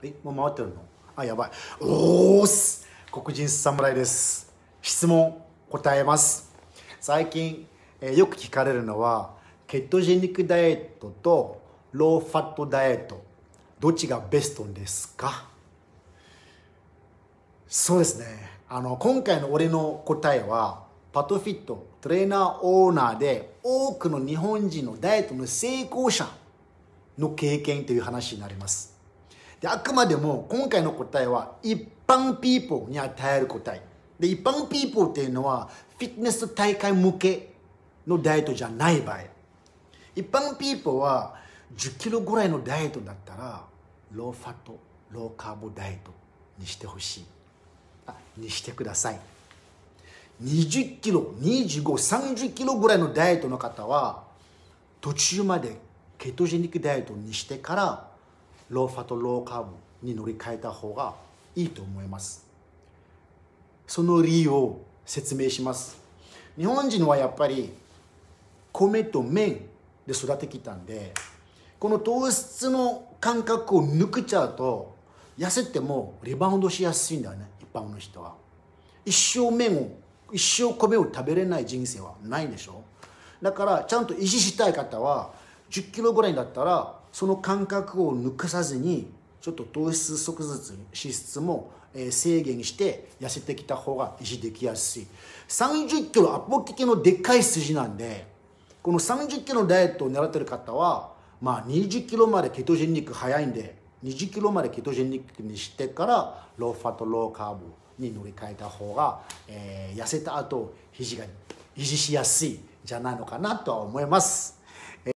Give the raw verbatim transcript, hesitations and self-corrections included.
え、もう回ってるの？あ、やばい。おーす。黒人侍です。質問答えます。最近、えーよく聞かれるのは、ケトジェニックダイエットとローファットダイエット、どっちがベストですか？そうですね。あの、今回の俺の答えは、パトフィット、トレーナーオーナーで、多くの日本人のダイエットの成功者の経験という話になります。で、あくまでも今回の答えは一般ピーポーに与える答えで、一般ピーポーっていうのはフィットネス大会向けのダイエットじゃない場合、一般ピーポーはじゅっキロぐらいのダイエットだったらローファットローカーボダイエットにしてほしい、あにしてください。にじゅっキロ、にじゅうご、さんじゅっキロぐらいのダイエットの方は途中までケトジェニックダイエットにしてからローファットローカーボに乗り換えた方がいいと思います。その理由を説明します。日本人はやっぱり米と麺で育ってきたんで、この糖質の感覚を抜けちゃうと痩せてもリバウンドしやすいんだよね。一般の人は一生麺を一生米を食べれない人生はないでしょ。だからちゃんと維持したい方はじゅっキロぐらいだったらその感覚を抜かさずにちょっと糖質即日脂質も制限して痩せてきた方が維持できやすい。さんじゅっキロアポキキのでっかい筋なんで、このさんじゅっキロのダイエットを狙ってる方はまあにじゅっキロまでケトジェニック早いんでにじゅっキロまでケトジェニックにしてからローファットローカーボに乗り換えた方が、えー、痩せた後肘が維持しやすいじゃないのかなとは思います。